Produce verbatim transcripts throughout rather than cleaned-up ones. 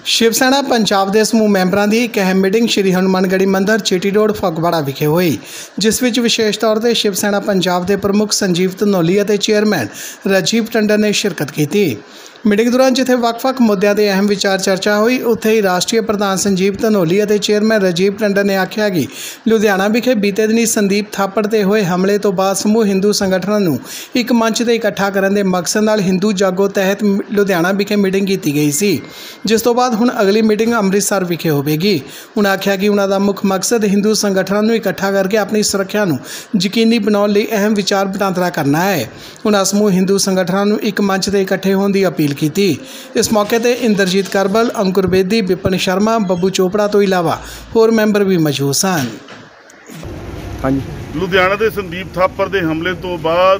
शिव सेना पंजाब के समूह मैंबरां की एक अहम मीटिंग श्री हनुमानगढ़ी मंदिर चीटी रोड फगवाड़ा विखे हुई, जिस विच विशेष तौर पर शिव सेना पंजाब के प्रमुख संजीव धनोली और चेयरमैन राजीव टंडन ने शिरकत की। मीटिंग दौरान जिथे वक्-वक् मुद्दों के अहम विचार चर्चा हुई, उत्थे ही राष्ट्रीय प्रधान संजीव धनोली और चेयरमैन राजीव टंडन ने आख्या कि लुधियाना विखे बीते दिनी संदीप थापड़ ते होए हमले तो बाद समूह हिंदू संगठनों नूं एक मंच ते इकट्ठा करन दे मकसद नाल हिंदू जागो तहत लुधियाना विखे मीटिंग की गई सी, जिस तो बाद हुण अगली मीटिंग अमृतसर विखे होवेगी। उन्होंने आख्या कि उन्हों का मुख्य मकसद हिंदू संगठनों नूं इकट्ठा करके अपनी सुरक्षा नूं यकीनी बनाउण लई अहम विचार वटांदरा करना है। उन्होंने समूह हिंदू संगठनों नूं एक मंच ते इकट्ठे होने की अपील की। इस मौके पर इंद्रजीत करबल, अंकुर बेदी, विपिन शर्मा, बब्बू चोपड़ा तो इलावा होर मैंबर भी मौजूद सन। लुधियाना के संदीप थापर के हमले तो बाद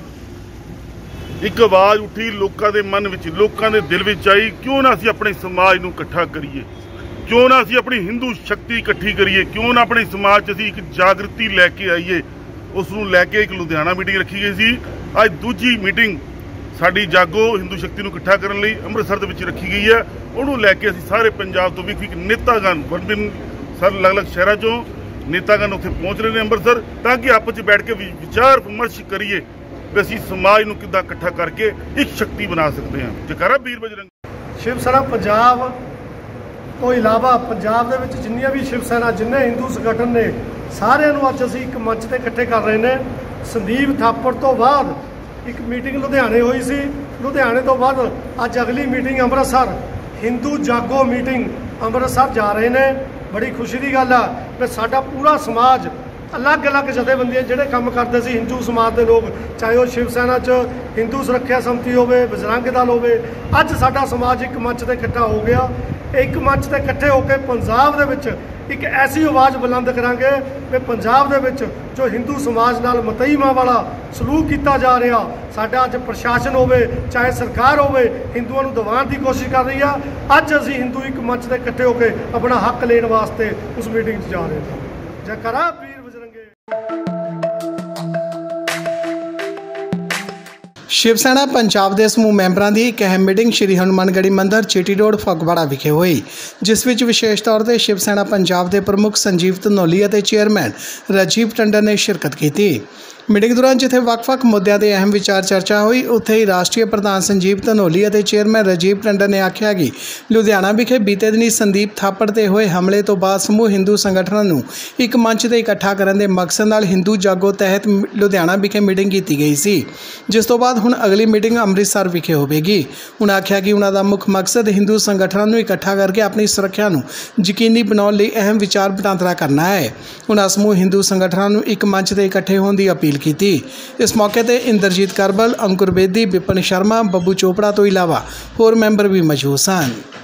एक आवाज़ उठी, लोगों के मन में, लोगों के दिल में आई, क्यों ना असीं अपने समाज नूं इकट्ठा करिए, क्यों ना असीं अपनी हिंदू शक्ति इकट्ठी करिए, क्यों ना अपने समाज असीं एक जागृति लैके आईए। उस नूं लैके एक लुधियाना मीटिंग रखी गई सी। अज दूजी मीटिंग साडी जागो हिंदू शक्ति नूं इकट्ठा करने लई अमृतसर दे विच रखी गई है। उन्होंने लैके असीं सारे पंजाब तो विख विख नेतागण विभिन्न सर अलग अलग शहरों चों नेतागण उत्थे पहुँच रहे हैं अमृतसर, ताकि आपस में बैठ के विचार विमर्श करिए कि असीं समाज नूं किद्दां इकट्ठा करके एक शक्ति बना सकते हैं। जयकारा वीर बजरंग। शिव सेना पंजाब तो इलावा पंजाब दे विच जिन्नियां भी शिव सेना जिन्ने हिंदू संगठन ने सारिਆਂ ਨੂੰ अज असीं एक मंच ते इकट्ठे कर रहे हैं। संदीप थापड़ तो बाद एक मीटिंग लुधियाने हुई सी, लुधियाने तो बाद अज अगली मीटिंग अमृतसर हिंदू जागो मीटिंग अमृतसर जा रहे हैं। बड़ी खुशी की गल है कि साडा पूरा समाज अलग अलग जथेबंदियां जिहड़े काम करते सी, हिंदू समाज के लोग, चाहे वह शिव सेना च हिंदू सुरक्षा समिति होवे, बजरंग दल होवे, अज साडा समाज एक मंच ते इकट्ठा हो गया। एक मंच ते इकट्ठे होकर पंजाब दे विच एक ऐसी आवाज़ बुलंद करांगे कि पंजाब दे विच जो हिंदू समाज नाल मतईमां वाला सलूक किया जा रहा, साडा अज प्रशासन होवे चाहे सरकार होवे हिंदुओं नूं दबाउण की कोशिश कर रही है। अज असीं हिंदू एक मंच ते इकट्ठे होकर अपना हक लेण वास्ते उस मीटिंग च जा रहे हैं। जयकारा वीर बजरंगे। शिव सेना पंजाब के समूह मैंबरां की एक अहम मीटिंग श्री हनुमानगढ़ी मंदिर चीटी रोड फगवाड़ा विखे हुई, जिस विच विशेष तौर पर शिव सेना पंजाब के प्रमुख संजीव धनोली और चेयरमैन राजीव टंडन ने शिरकत की। मीटिंग दौरान जिथे वक्-वक् मुद्दों के अहम विचार चर्चा हुई, उत्थे ही राष्ट्रीय प्रधान संजीव धनोली और चेयरमैन राजीव टंडन ने आख्या कि लुधियाना विखे बीते दिनी संदीप थापड़ ते होए हमले तो बाद समूह हिंदू संगठनों नूं एक मंच ते इकट्ठा करन दे मकसद नाल हिंदू जागो तहत लुधियाना विखे मीटिंग की गई सी, जिस तो बाद हुण अगली मीटिंग अमृतसर विखे होवेगी। उन्होंने आख्या कि उन्हों का मुख्य मकसद हिंदू संगठनों नूं इकट्ठा करके अपनी सुरक्षा नूं यकीनी बनाउण लई अहम विचार वटांदरा करना है। उन्होंने समूह हिंदू संगठनों नूं एक मंच ते इकट्ठे होने की अपील की। इस मौके पर इंद्रजीत करबल, अंकुर बेदी, विपिन शर्मा, बब्बू चोपड़ा तो इलावा होर मैंबर भी मौजूद सन।